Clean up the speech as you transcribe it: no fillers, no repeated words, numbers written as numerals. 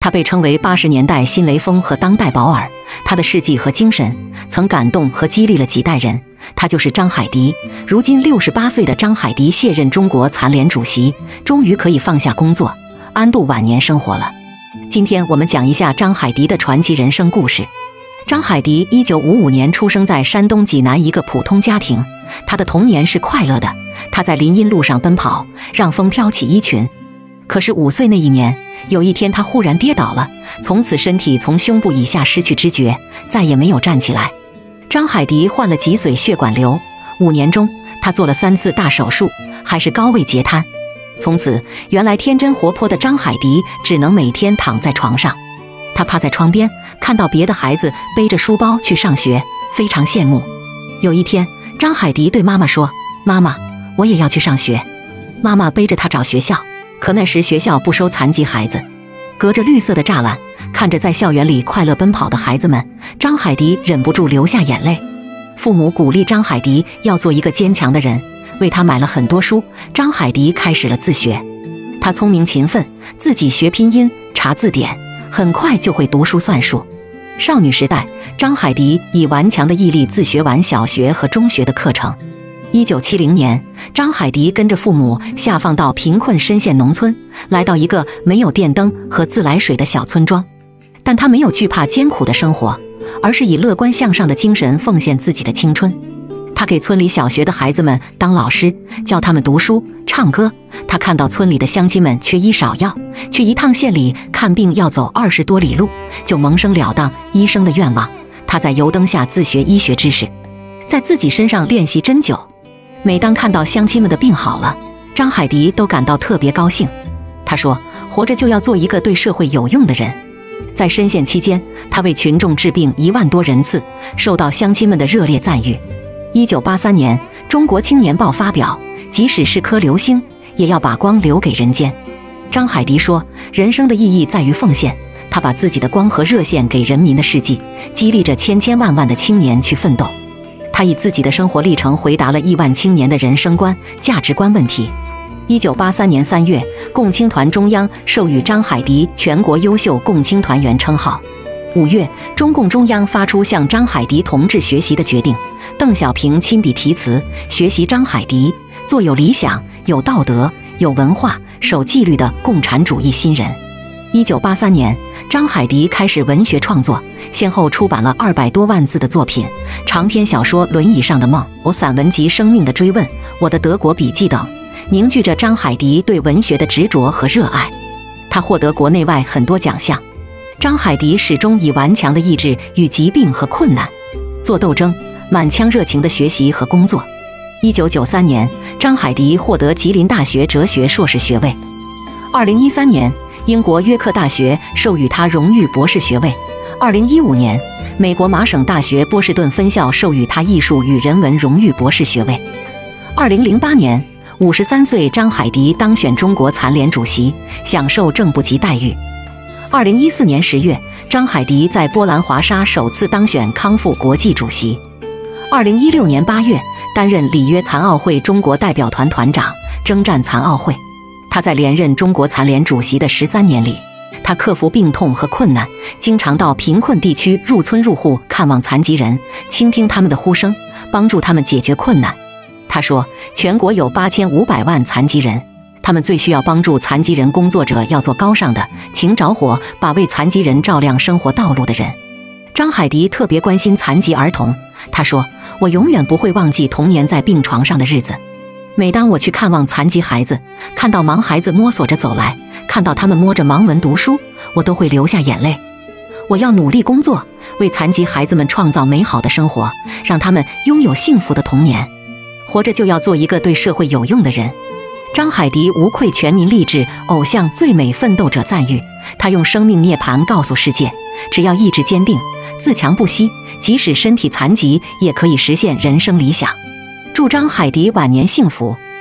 他被称为80年代新雷锋和当代保尔，他的事迹和精神曾感动和激励了几代人。他就是张海迪。如今68岁的张海迪卸任中国残联主席，终于可以放下工作，安度晚年生活了。今天我们讲一下张海迪的传奇人生故事。张海迪1955年出生在山东济南一个普通家庭，他的童年是快乐的。他在林荫路上奔跑，让风飘起衣裙。可是5岁那一年，有一天他忽然跌倒了，从此身体从胸部以下失去知觉，再也没有站起来。张海迪患了脊髓血管瘤，5年中他做了3次大手术，还是高位截瘫。从此，原来天真活泼的张海迪只能每天躺在床上。他趴在窗边，看到别的孩子背着书包去上学，非常羡慕。有一天，张海迪对妈妈说：“妈妈，我也要去上学。”妈妈背着他找学校，可那时学校不收残疾孩子。隔着绿色的栅栏，看着在校园里快乐奔跑的孩子们，张海迪忍不住流下眼泪。父母鼓励张海迪要做一个坚强的人，为他买了很多书。张海迪开始了自学。他聪明勤奋，自己学拼音、查字典，很快就会读书算术。少女时代，张海迪以顽强的毅力自学完小学和中学的课程。1970年，张海迪跟着父母下放到贫困深县农村，来到一个没有电灯和自来水的小村庄。但他没有惧怕艰苦的生活，而是以乐观向上的精神奉献自己的青春。他给村里小学的孩子们当老师，教他们读书、唱歌。他看到村里的乡亲们缺医少药，去一趟县里看病要走20多里路，就萌生了当医生的愿望。他在油灯下自学医学知识，在自己身上练习针灸。每当看到乡亲们的病好了，张海迪都感到特别高兴。他说：“活着就要做一个对社会有用的人。”在深县期间，他为群众治病1万多人次，受到乡亲们的热烈赞誉。1983年，《中国青年报》发表：“即使是颗流星，也要把光留给人间。”张海迪说：“人生的意义在于奉献。”他把自己的光和热献给人民的事迹，激励着千千万万的青年去奋斗。他以自己的生活历程回答了亿万青年的人生观、价值观问题。1983年3月，共青团中央授予张海迪全国优秀共青团员称号。5月，中共中央发出向张海迪同志学习的决定，邓小平亲笔题词：“学习张海迪，做有理想、有道德、有文化、守纪律的共产主义新人。”1983年，张海迪开始文学创作，先后出版了200多万字的作品，长篇小说《轮椅上的梦》、散文集《生命的追问》、《我的德国笔记》等，凝聚着张海迪对文学的执着和热爱。他获得国内外很多奖项。张海迪始终以顽强的意志与疾病和困难做斗争，满腔热情的学习和工作。1993年，张海迪获得吉林大学哲学硕士学位。2013年，英国约克大学授予他荣誉博士学位。2015年，美国麻省大学波士顿分校授予他艺术与人文荣誉博士学位。2008年，53岁张海迪当选中国残联主席，享受正部级待遇。2014年10月，张海迪在波兰华沙首次当选康复国际主席。2016年8月，担任里约残奥会中国代表团团长，征战残奥会。他在连任中国残联主席的13年里，他克服病痛和困难，经常到贫困地区入村入户看望残疾人，倾听他们的呼声，帮助他们解决困难。他说，全国有8500万残疾人，他们最需要帮助。残疾人工作者要做高尚的、勤着火，把为残疾人照亮生活道路的人。张海迪特别关心残疾儿童，他说：“我永远不会忘记童年在病床上的日子。每当我去看望残疾孩子，看到盲孩子摸索着走来，看到他们摸着盲文读书，我都会流下眼泪。我要努力工作，为残疾孩子们创造美好的生活，让他们拥有幸福的童年。活着就要做一个对社会有用的人。”张海迪无愧全民励志偶像最美奋斗者赞誉。他用生命涅槃告诉世界，只要意志坚定，自强不息，即使身体残疾也可以实现人生理想。祝张海迪晚年幸福。